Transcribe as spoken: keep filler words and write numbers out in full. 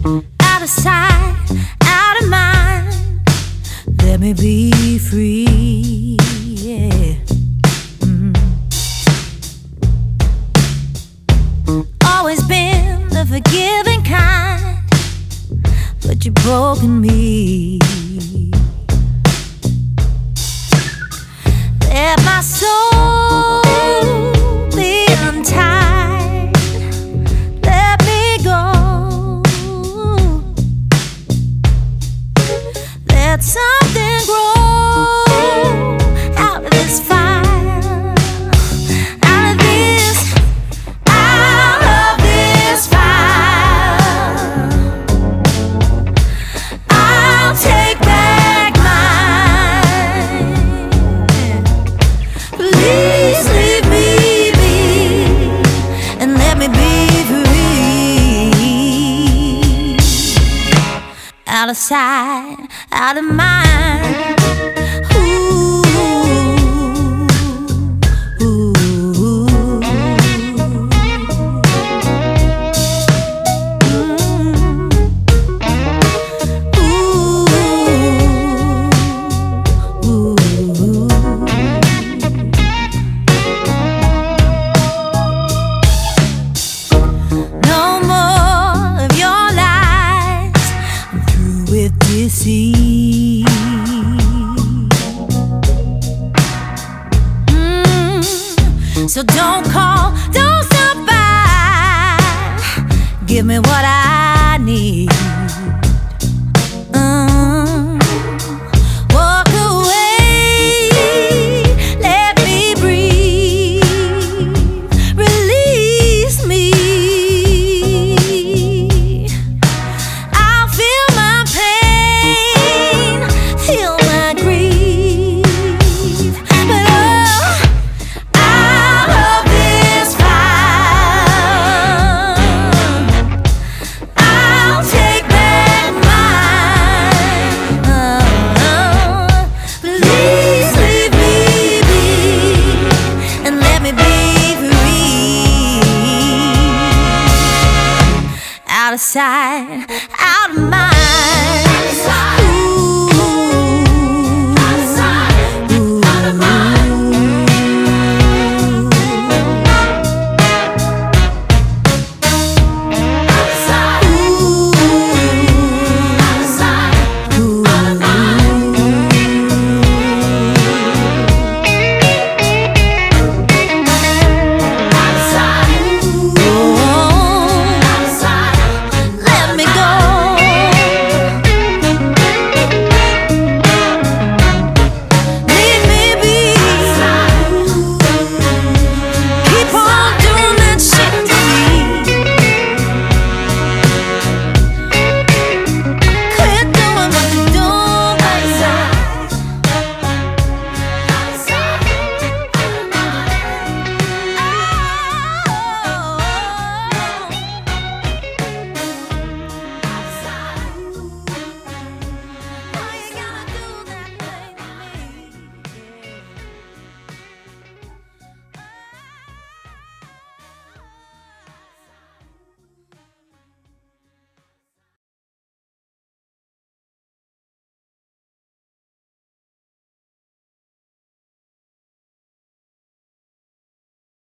Out of sight, out of mind, let me be free, yeah. Mm. Always been the forgiving kind, but you've broken me. Let my soul be untied, let me go. Let something grow out of this fire, out of this, out of this fire. I'll take back mine. Please leave me be and let me be free. Out of sight, out of mind. Ooh, ooh, ooh. Mm. Ooh, ooh. No more of your lies, I'm through with deceit. Mm. So don't call, don't stop by, give me what I need. Mm. Walk away, let me breathe, release me. I'll feel my pain, feel my grief, but oh, out of this fire, I'll take back mine. Oh, please leave me be and let me be free. Out of sight,